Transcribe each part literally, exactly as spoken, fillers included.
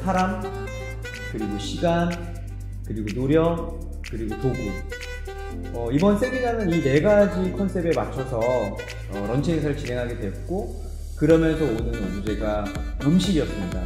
사람, 그리고 시간, 그리고 노력, 그리고 도구. 어, 이번 세미나는 이 네 가지 컨셉에 맞춰서 어, 런치 행사를 진행하게 됐고, 그러면서 오는 오브제가 음식이었습니다.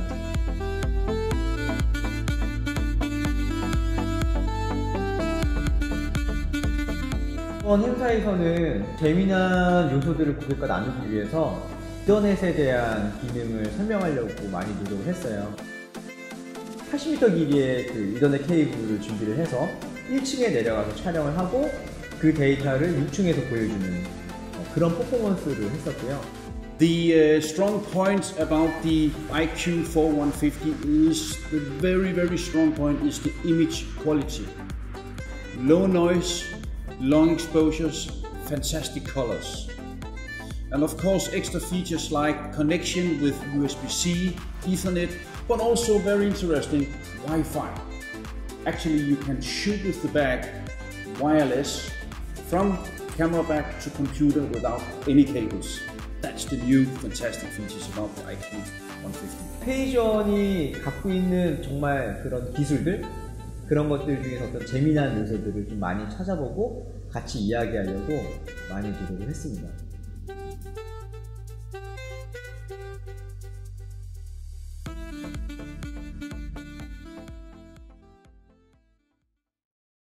이번 행사에서는 재미난 요소들을 고객과 나누기 위해서 인터넷에 대한 기능을 설명하려고 많이 노력을 했어요. 팔십 미터 길이의 그 이더넷 케이블을 준비를 해서 일 층에 내려가서 촬영을 하고 그 데이터를 육 층에서 보여주는 그런 퍼포먼스를 했었고요. The uh, strong point about the I Q forty-one fifty is the very very strong point is the image quality. Low noise, long exposures, fantastic colors. And of course extra features like connection with U S B C, Ethernet, but also very interesting Wi-Fi. Actually you can shoot with the bag wireless from camera bag to computer without any cables. That's the new fantastic features about the I Q one fifty. 페이전이 갖고 있는 정말 그런 기술들, 그런 것들 중에서 어떤 재미난 요소들을 좀 많이 찾아보고 같이 이야기하려고 많이 노력을 했습니다.